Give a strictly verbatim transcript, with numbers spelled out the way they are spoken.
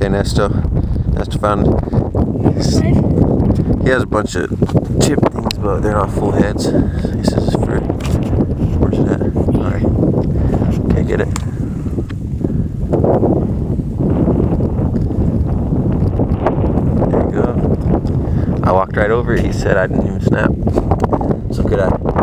Okay, Nesto. Nesto found. He has a bunch of chip things, but they're not full heads. This is for. Where's it at? Alright. Okay, get it. There you go. I walked right over it. He said I didn't even snap. So good eye.